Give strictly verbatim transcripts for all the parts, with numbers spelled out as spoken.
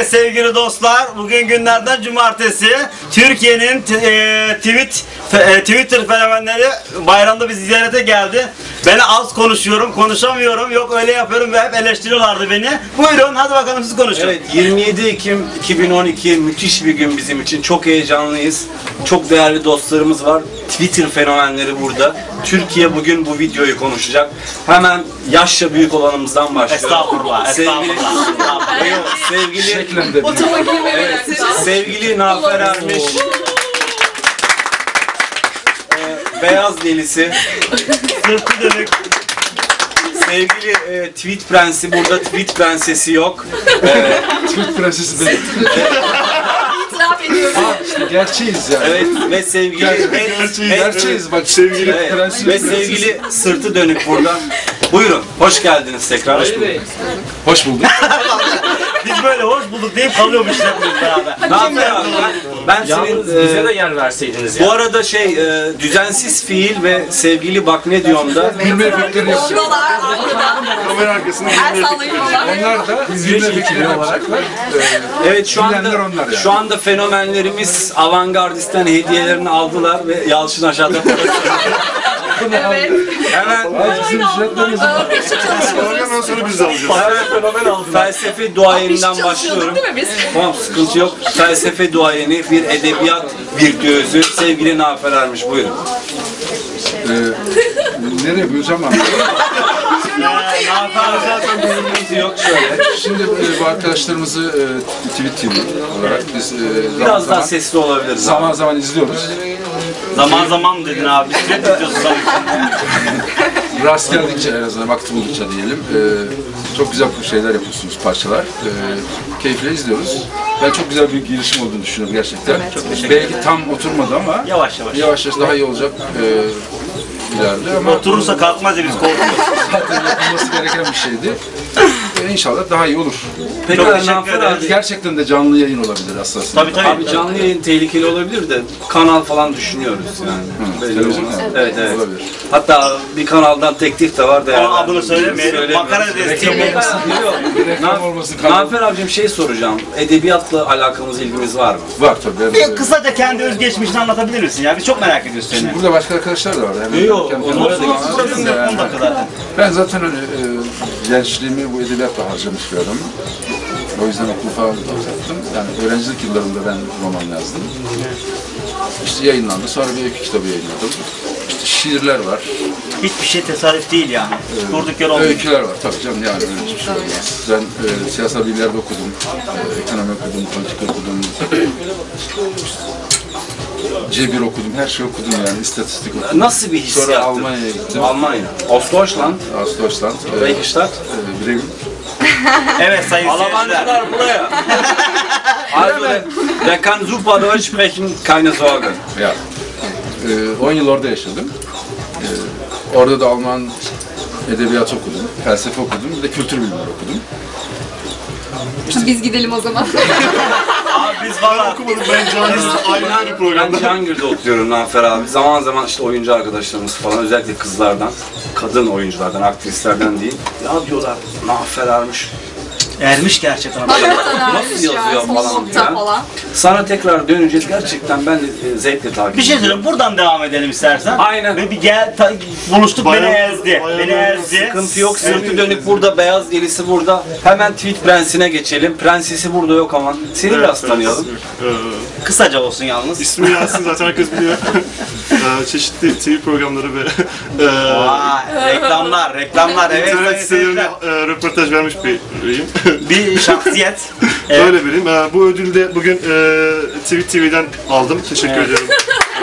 Evet sevgili dostlar, bugün günlerden cumartesi. Türkiye'nin e, tweet e, Twitter fenomenleri bayramda bizi ziyarete geldi. Ben az konuşuyorum, konuşamıyorum, yok öyle yapıyorum ve hep eleştiriyorlardı beni. Buyurun, hadi bakalım siz konuşun. Evet, yirmi yedi Ekim iki bin on iki müthiş bir gün bizim için. Çok heyecanlıyız. Çok değerli dostlarımız var. Twitter fenomenleri burada. Türkiye bugün bu videoyu konuşacak. Hemen yaşça büyük olanımızdan başlıyoruz. Estağfurullah, estağfurullah. Sevgili, sevgili, evet, sevgili Nafer Ermiş. Ee, beyaz delisi. Sırtı dönük. Sevgili e, tweet prensi, burada tweet prensesi yok. Ee, Tweet prensesi değil. İtiraf ediyorum. İşte gerçeğiz yani. evet ve sevgili Gerçeğiz, gerçeğiz bak sevgili Evet, prensi. ve sevgili sırtı dönük burada. Buyurun, hoş geldiniz tekrar. Hoş bulduk. Hoş bulduk. Biz böyle hoş bulduk deyip kalıyormuş hepimiz beraber. Ne yapayım ben? Ben senin Bize e, de yer verseydiniz ya. bu arada şey e, düzensiz fiil ve sevgili bak ne diyorumda. Gülme efektleri yapıyor. Şuralar arkada. Kamera arkasında El gülme sallayıyorlar. Onlar da gülme efektleri olarak var. Evet şu anda Bilenler onlar yani. şu anda fenomenlerimiz avantgardisten hediyelerini aldılar ve Yalçın aşağıda Evet. hemen Bizim ücretlerimiz var. Ondan sonra biz de alacağız. hemen fenomen aldılar. Felsefe duayeninden başlıyorum. Değil mi biz? Tamam sıkıntı yok. Felsefe duayeni bir edebiyat virtüözü sevgili Nafer Ermiş buyurun. Ee, nereye buyuracağım ben? Sıkıntı yok şöyle. Şimdi e, bu arkadaşlarımızı e, Tweet T V olarak biz e, zaman Biraz daha zaman, sesli olabiliriz. zaman zaman izliyoruz. Zaman zaman mı dedin abi? Biz ne diyorsun Rast geldikçe en azından vakti buldukça diyelim. E, çok güzel şeyler yapıyorsunuz, parçalar. E, keyifle izliyoruz. Ben çok güzel bir girişim olduğunu düşünüyorum gerçekten. Belki tam oturmadı ama Yavaş yavaş. yavaş yavaş daha iyi olacak e, ileride ama Oturursa kalkmaz ya biz korkuyoruz. zaten yapılması gereken bir şeydi. E, İnşallah daha iyi olur. Peki Çok teşekkür Nafer ederim. abi. Gerçekten de canlı yayın olabilir aslında. Tabii tabii. Abi canlı yayın tehlikeli olabilir de kanal falan düşünüyoruz yani. Belli televizyon olmaz. kanalı. Evet evet. Olabilir. Hatta bir kanaldan teklif de var değerli. Ama adını söylemeyelim. Makara desteği. Reklam olmasın kanal. Nafer abicim şey soracağım. Edebiyatla alakamız, ilgimiz var mı? Var tabii. Bir Ben, kısaca kendi özgeçmişini anlatabilir misin ya? Biz çok merak ediyoruz seni. burada başka arkadaşlar da var. Yani Yok, kendi- onlara da kendi- Nasıl burası yok on dakika zaten. Ben zaten öyle e, gençliğimi bu edebiyatla harcamış bir adamım. O yüzden okulu falan uzattım. Yani öğrencilik yıllarında ben roman yazdım. İşte yayınlandı. Sonra bir öykü kitabı yayınladım. İşte şiirler var. Hiçbir şey tesadüf değil yani. Durduk yere olmuyor. Öyküler var tabii canım yani öyle hiçbir şey olmaz. Ben e, siyasal bilimlerde okudum, e, ekonomi okudum, politik okudum, cebir okudum, her şey okudum yani istatistik okudum. Nasıl bir Sonra hissiyattı? Almanya'ya gittim. Almanya. Ostdeutschland. Ostdeutschland, e, Welche e, Bremen. Evet sayın seyirciler. Almancılar buraya. Also, der, der kann super Deutsch sprechen, keine Sorge. Ya, e, on yıl orada yaşadım. E, orada da Alman edebiyat okudum, felsefe okudum, bir de kültür bilimleri okudum. Biz gidelim o zaman. Abi biz valla Okumadım ben Cihangir'de ayrı bir Ben programda. Cihangir'de oturuyorum Nafer abi. Zaman zaman işte oyuncu arkadaşlarımız falan özellikle kızlardan, kadın oyunculardan, aktrislerden değil. Ya diyorlar Nafer Ermiş. ermiş gerçekten. Nasıl yazıyor falan filan. falan. Sana tekrar döneceğiz. Gerçekten ben de e, zevkle takip Bir şey ediyorum. söyleyeyim, buradan devam edelim istersen. Aynen. Ve bir gel, ta, buluştuk Bayağı- beni ezdi. bayağı Beni oldu. ezdi. Sıkıntı yok. Sırtı dönük burada, beyaz delisi burada. Hemen tweet prensine geçelim. Prensesi burada yok ama. Seni biraz tanıyalım. Ee, Kısaca olsun yalnız. ismi Yasin zaten herkes biliyor. Ee, çeşitli T V programları ve e, Vay, reklamlar, reklamlar. Evet sayın internet sitelerine seyirciler. e, röportaj vermiş biriyim. Bir şahsiyet. Evet. Öyle biriyim. Ee, bu ödülü de bugün e, Tweet T V'den aldım. Teşekkür Evet. ederim.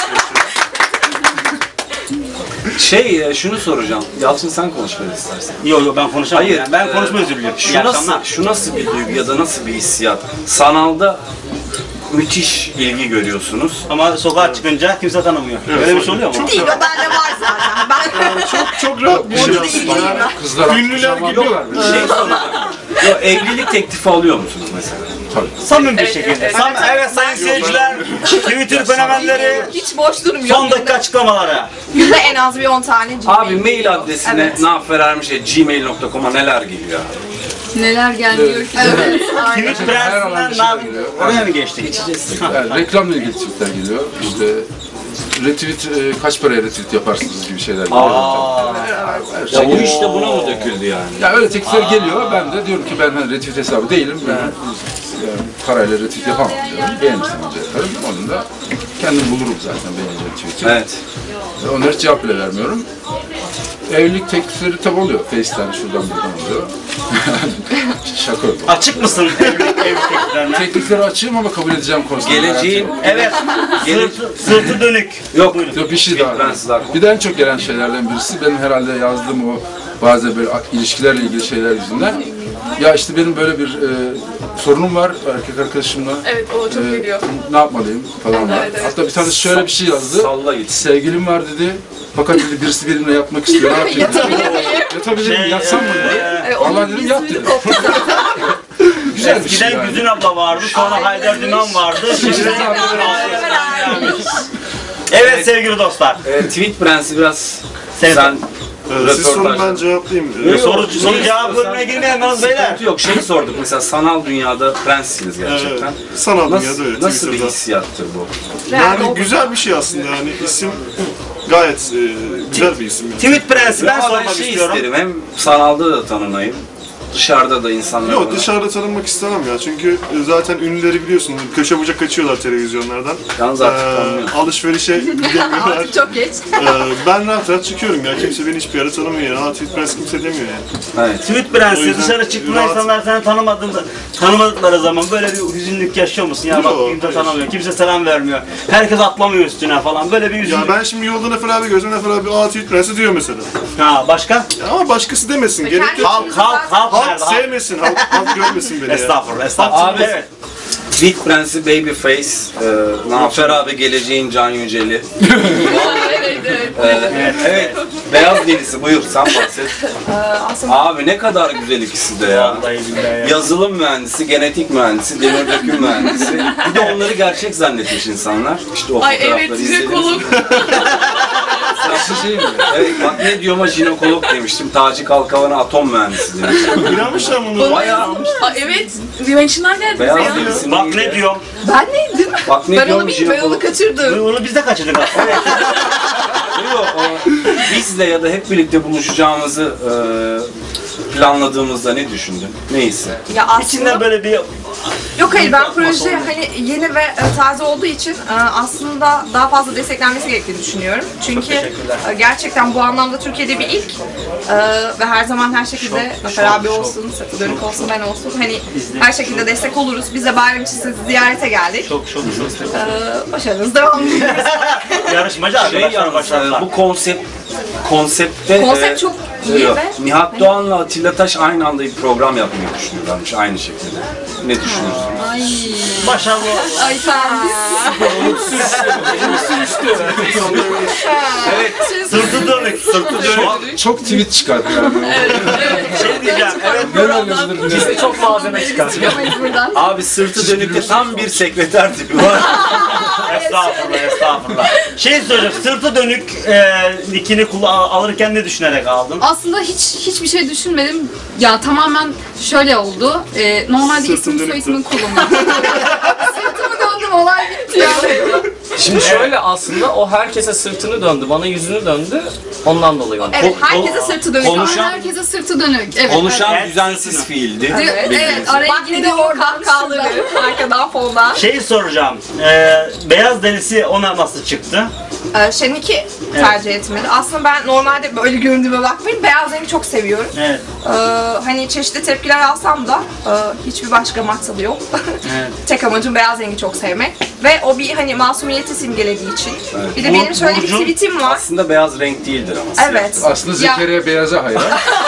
Şey, e, şunu soracağım. Yalçın sen konuş biraz istersen. Yok yok ben konuşamam. Hayır, yani. Ben e, konuşma özür diliyorum. Şu İyi nasıl, akşamlar. şu nasıl bir duygu ya da nasıl bir hissiyat? Sanalda müthiş ilgi görüyorsunuz. Ama sokağa çıkınca kimse tanımıyor. Öyle bir şey oluyor mu? Değil o bende var zaten. Ben Çok çok rahat bir şey aslında. Yani Kızlar ünlüler gidiyorlar. Şey soracağım. Yo, evlilik teklifi alıyor musunuz mesela? Samimi bir şekilde. Sam evet sayın seyirciler. Twitter fenomenleri hiç boş durmuyor. son dakika açıklamaları. Günde en az bir on tane cimri. Abi mail adresine Evet. naferermiş at gmail nokta com'a neler geliyor abi? Neler gelmiyor ki. Evet. Tweet Her alan bir prensinden şeyler geliyor. oraya mı geçtik? Yani reklamla ilgili tweetler geliyor. İşte retweet e, kaç paraya retweet yaparsınız gibi şeyler geliyor. Aa, Her şey Ya bu geliyor. işte buna mı döküldü yani? Ya öyle teklifler geliyor. Ben de diyorum ki ben hani retweet hesabı değilim. Ben yani parayla retweet yapamam diyorum. Beğenirsem önce yaparım. Onun da kendim bulurum zaten beğeneceğim tweet'i. Evet. Onlara hiç cevap bile vermiyorum. Evlilik teklifleri tabi oluyor. Face'ten şuradan buradan oluyor. Şaka yok. açık mısın evlilik evlilik tekliflerine? Teklifleri açığım ama kabul edeceğim konusunda. Geleceğin... Evet. Sırtı, sırtı dönük. Yok. Yok bir şey Tweet daha. prensler. Bir de en çok gelen şeylerden birisi benim herhalde yazdığım o bazı böyle ilişkilerle ilgili şeyler yüzünden. Ya işte benim böyle bir e, sorunum var erkek arkadaşımla. Evet, o çok E, geliyor. Ne yapmalıyım falan var. Evet, evet. Hatta bir tanesi şöyle bir şey yazdı. Salla git. Sevgilim var dedi. Fakat dedi birisi benimle yatmak istiyor. Ne yapayım? Yatabilir miyim? Yatabilir miyim? Şey, Yatsam mı dedi. Evet, Allah onun dedim bir yat suyu dedim. koptu zaten. Güzel bir şey Eskiden yani. Güzin abla vardı, sonra Aynen Haydar öyle. Dümen vardı. Şimdi Evet. evet sevgili dostlar. Ee, tweet prensi biraz... Sen- Sen... Ee, siz sorun Röportaj. ben cevaplayayım. Ee, Soru, soru cevap bölümüne girmeyelim yalnız beyler. Sıkıntı yok. Şey sorduk mesela sanal dünyada prenssiniz gerçekten. Evet, sanal dünyada Nasıl, öyle. nasıl bir Twitter'da. hissiyattır bu? Yani güzel bir şey aslında yani isim gayet e, güzel bir isim. Yani. Tweet prensi ben Ama sormak şey istiyorum. isterim hem sanalda da tanınayım. Dışarıda da insanlar Yok bana- dışarıda tanınmak istemem ya çünkü e, zaten ünlüleri biliyorsun köşe bucak kaçıyorlar televizyonlardan. Yalnız artık Ee, tanınıyor. alışverişe gidemiyorlar. Artık çok geç. Ee, ben rahat rahat çıkıyorum ya kimse beni hiçbir yere tanımıyor yani. Aa tweet press kimse demiyor yani. Evet. Tweet O prensi yüzden dışarı çıktığında rahat- insanlar seni tanımadığında, tanımadıkları zaman böyle bir hüzünlük yaşıyor musun? Ya bak Yok, kimse hayır. tanımıyor, kimse selam vermiyor. Herkes atlamıyor üstüne falan böyle bir Ya hüzünlük. ben şimdi yolda Nefer abi gözüm Nefer abi aa tweet prensi diyor mesela. Ha başka? Ya ama başkası demesin gerek yok. Halk, halk, halk Halk nerede? Halk. sevmesin, halk, halk görmesin beni ya. Estağfurullah, estağfurullah. Abi- Evet. Tweet prensi Babyface, e, Nafer abi geleceğin Can Yüceli. Evet, evet. Ee, evet. Beyaz delisi buyur sen bahset. Ee, aslında Abi ne kadar güzel ikisi de ya. Vallahi billahi ya. Yazılım mühendisi, genetik mühendisi, demir döküm mühendisi. Bir de onları gerçek zannetmiş insanlar. İşte o ay fotoğrafları evet, izlediniz. jinekolog. Nasıl şey mi? Evet bak ne diyorum jinekolog demiştim. Taci Kalkavan'a atom mühendisi demiştim. İnanmışlar bunu. Bayağı Aa, evet, dimensionlar geldi bize beyaz ya. delisi. Bak ne diyorum. Ben neydim? Bak ne Ben onu diyorum bilmiyorum, ben onu jinekolog. kaçırdım. Onu biz de kaçırdık aslında. Yok, o bizle ya da hep birlikte buluşacağımızı e, planladığımızda ne düşündün? Neyse. Ya İçinde aslında böyle bir yok hayır ben proje hani yeni ve e, taze olduğu için e, aslında daha fazla desteklenmesi gerektiğini düşünüyorum. Çünkü teşekkürler. e, gerçekten bu anlamda Türkiye'de bir ilk e, ve her zaman her şekilde Nafer abi olsun, Satı Dönük olsun, ben olsun hani her şekilde destek oluruz. Biz de bayram için sizi ziyarete geldik. çok çok çok E, başarınız devam ediyor. yarışmacı Şey arkadaşlar yalnız, başarılar. e, bu konsept konsepte Konsept e, çok iyi yok, ve Nihat Doğan'la Atilla Taş aynı anda bir program yapmayı düşünüyorlarmış aynı şekilde. Ne düşünüyorsun? ay Başarılı. ay sen Evet. Sırtı dönük, sırtı dönük. Çok tweet çıkardı yani. Şey diyeceğim, evet. Neler yazılır bilemem. Çok malzeme çıkar. çıkamayız buradan. Abi sırtı dönükte tam bir sekreter tipi var. Estağfurullah, estağfurullah. Şey söyleyeceğim, sırtı dönük e, nickini kula- alırken ne düşünerek aldın? Aslında hiç hiçbir şey düşünmedim. Ya tamamen şöyle oldu. Ee, normalde Sırtım isim soy dönüktü. ismini kullanıyorum. Sırtımı döndüm, olay bitti ya. Şimdi şöyle aslında o herkese sırtını döndü, bana yüzünü döndü. Ondan dolayı oldu. Evet, herkese sırtı dönük. Konuşan- Herkese sırtı dönük. Evet. Konuşan Evet. düzensiz fiildi. Evet, evet, araya Bak ne gidiyor diyor kahkahaları arkadan fondan. Şeyi soracağım, e, Beyaz Delisi ona nasıl çıktı? Ee, Şenik'i tercih etmedi. Aslında ben normalde böyle göründüğüme bakmayın. Beyaz rengi çok seviyorum. Evet. Ee, hani çeşitli tepkiler alsam da e, hiçbir başka maksadı yok. Evet. Tek amacım beyaz rengi çok sevmek. Ve o bir hani masumiyeti simgelediği için. Bir de Bur- benim şöyle bir Burcu- tweetim var. Aslında beyaz renk değildir ama. Evet. Aslında Zekeriya beyaza hayran.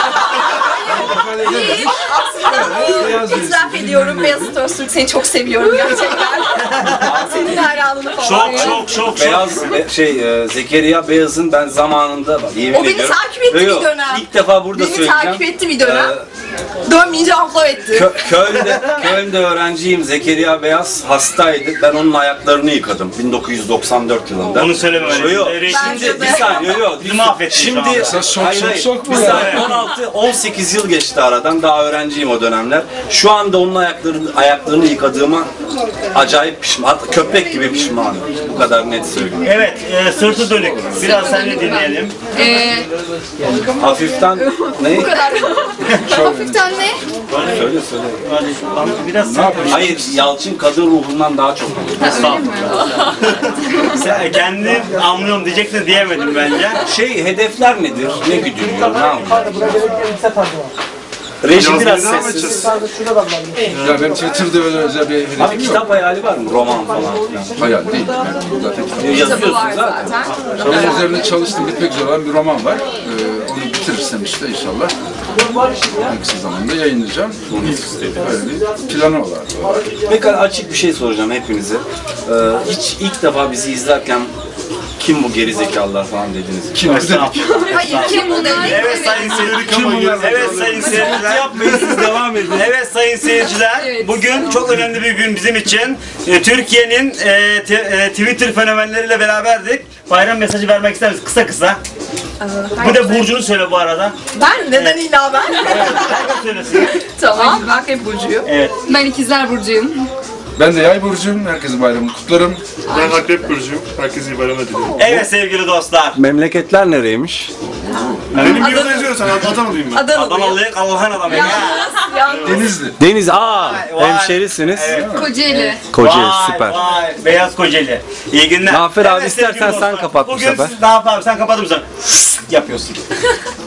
Değil. Aslında itiraf ediyorum. Beyazıt Öztürk seni çok seviyorum gerçekten. Senin hayranını falan. Çok çok çok çok. Beyaz be- şey e, Zekeriya Beyaz'ın ben zamanında bak yemin O beni ediyorum. takip etti Yok, bir yok, dönem. İlk defa burada Beni söyleyeceğim. takip etti bir dönem. Ee, Dönmeyince aflo etti. Kö Köln'de, Köln'de öğrenciyim. Zekeriya Beyaz hastaydı. Ben onun ayaklarını yıkadım bin dokuz yüz doksan dört yılında. Onu söyleme öyle. Yo, yo, Öyle- Şimdi bir saniye, yo, yo. Bizi mahvettin şu Şimdi, anda. Esas şok, hayır, şok, hayır. şok bu Bir ya. saniye, on altı on sekiz yıl geçti aradan. Daha öğrenciyim o dönemler. Şu anda onun ayaklarını, ayaklarını yıkadığıma acayip pişman. Hatta köpek gibi pişmanım. Bu kadar net söyleyeyim. Evet, e, sırtı dönük. Biraz seninle dinleyelim. Ee, Hafiften ne? hafiften ne? Söyle söyle. Hadi, bana biraz sen konuş. Hayır, Yalçın kadın ruhundan daha çok. Sen kendini anlıyorum diyeceksin diyemedim bence. Şey, hedefler nedir? Ne güdülüyor? Ne yapıyor? Reji Yazmaya biraz devam sessiz. edeceğiz. Ya benim Twitter'da öyle özel bir Abi hedefim yok. kitap hayali var mı? Roman falan. Hayal değil. Ben zaten kitap. Kitabı Yazıyorsun var zaten. zaten. Onun üzerine çalıştım, bitmek üzere olan bir roman var. Ee, onu bitirirsem işte inşallah en kısa zamanda yayınlayacağım. Böyle bir planı var. Pekala açık bir şey soracağım hepinize. Ee, hiç ilk defa bizi izlerken kim bu gerizekalılar falan dediniz. Kim dedik? Hayır, kim bu dedi? Evet sayın seyirciler. Evet sayın seyirciler. Yapmayın siz devam edin. Evet sayın seyirciler. Evet. Bugün çok önemli bir gün bizim için. E, Türkiye'nin e, te- e, Twitter fenomenleriyle beraberdik. Bayram mesajı vermek ister misin? Kısa kısa. Bu da Burcu'nu söyle bu arada. Ben? Neden illa ben? Herkes söylesin. Tamam, ben hep Burcu'yum. Evet. Ben ikizler burcuyum. Ben de Yay burcuyum. Herkesin bayramını kutlarım. Ben Akrep Burcu'yum. Herkese iyi bayramlar diliyorum. Evet sevgili dostlar. Memleketler nereymiş? Benim gibi yazıyor sen Adanalıyım ben. Adanalıyım. Adanalıyık Allah'ın adamı. Ya. Yalnız. Denizli. Deniz, aa Vay. hemşerisiniz. Kocaeli. Kocaeli, Vay, süper. Vay, beyaz Kocaeli. İyi günler. Zafer abi, sevgili istersen sen dostlar, kapat bu bugün sefer. siz- Zafer abi sen kapatır mısın? Yapıyorsun.